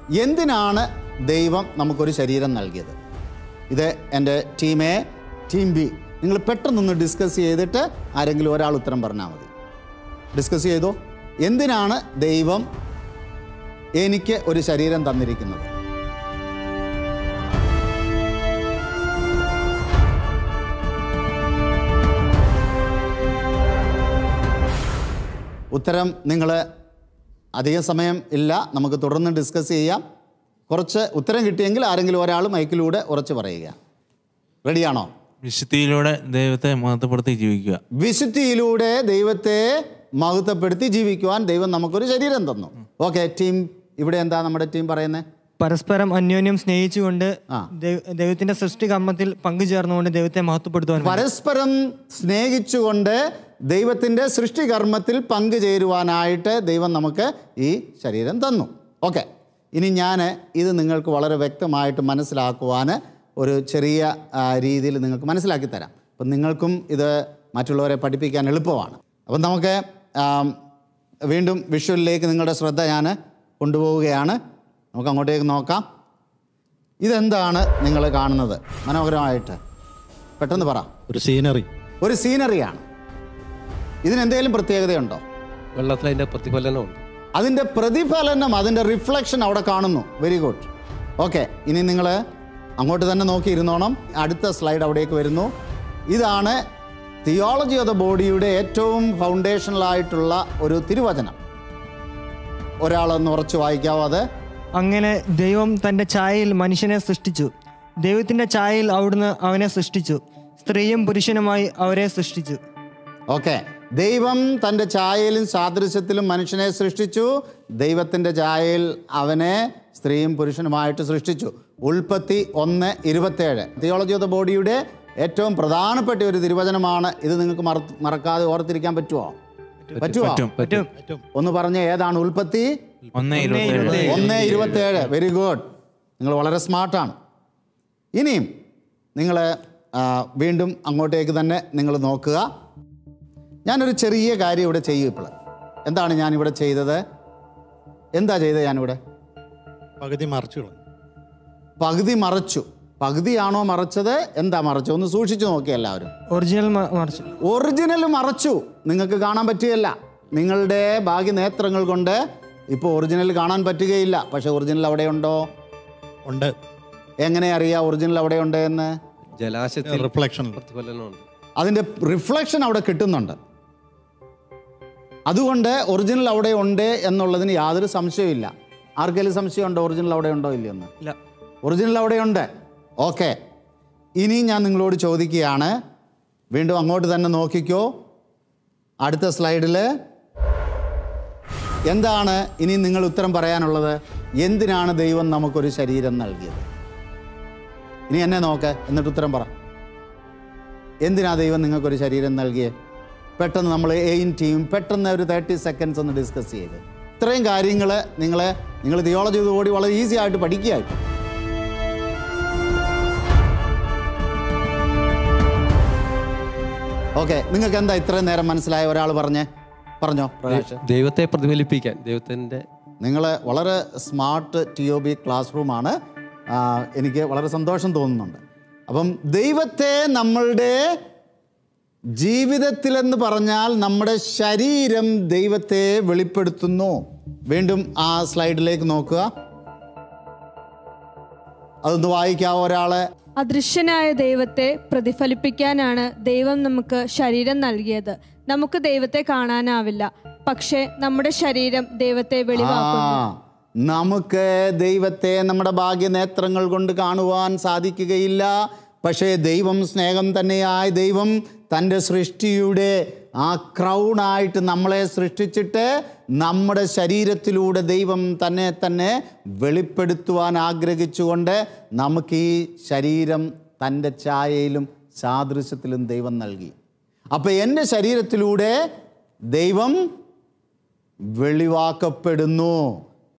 എന്തിനാണ് ദൈവം നമുക്കൊരു ശരീരം നൽകിയത്? ഇത് എൻ്റെ ടീം ബി. നിങ്ങൾ പെട്ടെന്നൊന്ന് ഡിസ്കസ് ചെയ്തിട്ട് ആരെങ്കിലും ഒരാൾ ഉത്തരം പറഞ്ഞാൽ മതി. ഡിസ്കസ് ചെയ്തോ. എന്തിനാണ് ദൈവം എനിക്ക് ഒരു ശരീരം തന്നിരിക്കുന്നത്? ഉത്തരം നിങ്ങൾ അധിക സമയം ഇല്ല, നമുക്ക് തുടർന്ന് ഡിസ്കസ് ചെയ്യാം. കുറച്ച് ഉത്തരം കിട്ടിയെങ്കിൽ ആരെങ്കിലും ഒരാൾ മൈക്കിലൂടെ ഉറച്ചു പറയുക. റെഡിയാണോ? വിശുദ്ധിയിലൂടെ ദൈവത്തെ മഹത്വപ്പെടുത്തി ജീവിക്കുക. വിശുദ്ധിയിലൂടെ ദൈവത്തെ മഹത്വപ്പെടുത്തി ജീവിക്കുവാൻ ദൈവം നമുക്കൊരു ശരീരം തന്നു. ഓക്കെ, ടീം ഇവിടെ എന്താ നമ്മുടെ ടീം പറയുന്നത്? പരസ്പരം അന്യോന്യം സ്നേഹിച്ചുകൊണ്ട് ദൈവത്തിന്റെ സൃഷ്ടികർമ്മത്തിൽ പങ്കുചേർന്നുകൊണ്ട് ദൈവത്തെ മഹത്വപ്പെടുത്തുവാൻ. പരസ്പരം സ്നേഹിച്ചുകൊണ്ട് ദൈവത്തിന്റെ സൃഷ്ടികർമ്മത്തിൽ പങ്കുചേരുവാനായിട്ട് ദൈവം നമുക്ക് ഈ ശരീരം തന്നു. ഓക്കെ, ഇനി ഞാൻ ഇത് നിങ്ങൾക്ക് വളരെ വ്യക്തമായിട്ട് മനസ്സിലാക്കുവാൻ ഒരു ചെറിയ രീതിയിൽ നിങ്ങൾക്ക് മനസ്സിലാക്കി തരാം. അപ്പം നിങ്ങൾക്കും ഇത് മറ്റുള്ളവരെ പഠിപ്പിക്കാൻ എളുപ്പമാണ്. അപ്പം നമുക്ക് വീണ്ടും വിഷ്വലിലേക്ക് നിങ്ങളുടെ ശ്രദ്ധ ഞാൻ കൊണ്ടുപോവുകയാണ്. നമുക്ക് അങ്ങോട്ടേക്ക് നോക്കാം. ഇതെന്താണ് നിങ്ങൾ കാണുന്നത് മനോഹരമായിട്ട്? പെട്ടെന്ന് പറ. ഒരു സീനറിയാണ്. ഇതിനെന്തെങ്കിലും പ്രത്യേകതയുണ്ടോ? വെള്ളത്തിൽ അതിൻ്റെ പ്രതിഫലനമുണ്ട്. അതിൻ്റെ പ്രതിഫലനം, അതിൻ്റെ റിഫ്ലക്ഷൻ അവിടെ കാണുന്നു. Very good. ഓക്കെ, ഇനി നിങ്ങൾ അങ്ങോട്ട് തന്നെ നോക്കിയിരുന്നോണം. അടുത്ത സ്ലൈഡ് അവിടേക്ക് വരുന്നു. ഇതാണ് തിയോളജി ഓഫ് ദ ബോഡിയുടെ ഏറ്റവും ഫൗണ്ടേഷണലായിട്ടുള്ള ഒരു തിരുവചനം. ഒരാളൊന്ന് ഉറച്ചു വായിക്കാവോ അത്? അങ്ങനെ ദൈവം തൻ്റെ ഛായയിൽ മനുഷ്യനെ സൃഷ്ടിച്ചു. ദൈവത്തിൻ്റെ ഛായയിൽ അവിടുന്ന് അവനെ സൃഷ്ടിച്ചു. സ്ത്രീയും പുരുഷനുമായി അവരെ സൃഷ്ടിച്ചു. ഓക്കെ, ദൈവം തൻ്റെ ഛായയിലും സാദൃശ്യത്തിലും മനുഷ്യനെ സൃഷ്ടിച്ചു. ദൈവത്തിൻ്റെ ഛായയിൽ അവനെ സ്ത്രീയും പുരുഷനുമായിട്ട് സൃഷ്ടിച്ചു. ഉൽപ്പത്തി 1:27 തിയോളജി ഓഫ് ദ ബോഡിയുടെ ഏറ്റവും പ്രധാനപ്പെട്ട ഒരു തിരുവചനമാണ് ഇത്. നിങ്ങൾക്ക് മറക്കാതെ ഓർത്തിരിക്കാൻ പറ്റുമോ? ഒന്ന് പറഞ്ഞ ഏതാണ്? ഉൽപ്പത്തി 1:27. വെരി ഗുഡ്, നിങ്ങൾ വളരെ സ്മാർട്ടാണ്. ഇനിയും നിങ്ങൾ വീണ്ടും അങ്ങോട്ടേക്ക് തന്നെ നിങ്ങൾ നോക്കുക. ഞാനൊരു ചെറിയ കാര്യം ഇവിടെ ചെയ്യും. ഇപ്പോൾ എന്താണ് ഞാനിവിടെ ചെയ്തത്? എന്താ ചെയ്തത്? ഞാനിവിടെ പകുതി മറച്ചു. പകുതിയാണോ മറച്ചത്? എന്താ മറച്ചു? ഒന്ന് സൂക്ഷിച്ചു നോക്കി എല്ലാവരും. ഒറിജിനൽ മറച്ചു. നിങ്ങൾക്ക് കാണാൻ പറ്റുകയില്ല. നിങ്ങളുടെ ഭാഗ്യനേത്രങ്ങൾ കൊണ്ട് ഇപ്പോൾ ഒറിജിനൽ കാണാൻ പറ്റുകയില്ല. പക്ഷെ ഒറിജിനൽ അവിടെ ഉണ്ടോ? ഉണ്ട്. എങ്ങനെ അറിയാം ഒറിജിനൽ അവിടെ ഉണ്ട് എന്ന്? ജലാശയത്തിൽ റിഫ്ലക്ഷൻ പ്രതിഫലനമുണ്ട്. അതിൻ്റെ റിഫ്ലക്ഷൻ അവിടെ കിട്ടുന്നുണ്ട്. അതുകൊണ്ട് ഒറിജിനൽ അവിടെ ഉണ്ട് എന്നുള്ളതിന് യാതൊരു സംശയമില്ല. ആർക്കെങ്കിലും സംശയമുണ്ടോ ഒറിജിനൽ അവിടെ ഉണ്ടോ ഇല്ലയെന്ന്? ഇല്ല, ഒറിജിനൽ അവിടെ ഉണ്ട്. ഓക്കെ, ഇനി ഞാൻ നിങ്ങളോട് ചോദിക്കുകയാണ്. വീണ്ടും അങ്ങോട്ട് തന്നെ നോക്കിക്കോ. അടുത്ത സ്ലൈഡിൽ എന്താണ് ഇനി നിങ്ങൾ ഉത്തരം പറയാനുള്ളത്? എന്തിനാണ് ദൈവം നമുക്കൊരു ശരീരം നൽകിയത്? ഇനി എന്നെ നോക്ക്, എന്നിട്ട് ഉത്തരം പറ. എന്തിനാ ദൈവം നിങ്ങൾക്കൊരു ശരീരം നൽകിയത്? പെട്ടെന്ന് നമ്മൾ ടീം പെട്ടെന്ന് ഒരു 30 സെക്കൻഡ്സ് ഒന്ന് ഡിസ്കസ് ചെയ്ത്. ഇത്രയും കാര്യങ്ങൾ നിങ്ങൾ തിയോളജി കൂടി വളരെ ഈസി ആയിട്ട് പഠിക്കുകയായിട്ട്. ഓക്കെ, നിങ്ങൾക്ക് എന്താ ഇത്രയും നേരം മനസ്സിലായ? ഒരാൾ പറഞ്ഞോ പ്രകാശ്. ദൈവത്തെ പ്രതിഫലിപ്പിക്കാൻ ദൈവത്തിൻ്റെ. നിങ്ങൾ വളരെ സ്മാർട്ട് TOB ക്ലാസ് റൂമാണ്. എനിക്ക് വളരെ സന്തോഷം തോന്നുന്നുണ്ട്. അപ്പം ദൈവത്തെ നമ്മളുടെ ജീവിതത്തിലെന്ന് പറഞ്ഞാൽ നമ്മുടെ ശരീരം ദൈവത്തെ വെളിപ്പെടുത്തുന്നു. വീണ്ടും ആ സ്ലൈഡിലേക്ക് നോക്കുക. അതൊന്ന് വായിക്കാവോ ഒരാളെ? അദൃശ്യനായ ദൈവത്തെ പ്രതിഫലിപ്പിക്കാനാണ് ദൈവം നമുക്ക് ശരീരം നൽകിയത്. നമുക്ക് ദൈവത്തെ കാണാനാവില്ല, പക്ഷേ നമ്മുടെ ശരീരം ദൈവത്തെ വെളിവാക്കുന്നു. നമുക്ക് ദൈവത്തെ നമ്മുടെ ഭാഗ്യനേത്രങ്ങൾ കൊണ്ട് കാണുവാൻ സാധിക്കുകയില്ല. പക്ഷേ ദൈവം സ്നേഹം തന്നെയായ ദൈവം തൻ്റെ സൃഷ്ടിയുടെ ആ ക്രൗണായിട്ട് നമ്മളെ സൃഷ്ടിച്ചിട്ട് നമ്മുടെ ശരീരത്തിലൂടെ ദൈവം തന്നെ വെളിപ്പെടുത്തുവാൻ ആഗ്രഹിച്ചുകൊണ്ട് നമുക്ക് ഈ ശരീരം തൻ്റെ ഛായയിലും സാദൃശ്യത്തിലും ദൈവം നൽകി. അപ്പോൾ എൻ്റെ ശരീരത്തിലൂടെ ദൈവം വെളിവാക്കപ്പെടുന്നു.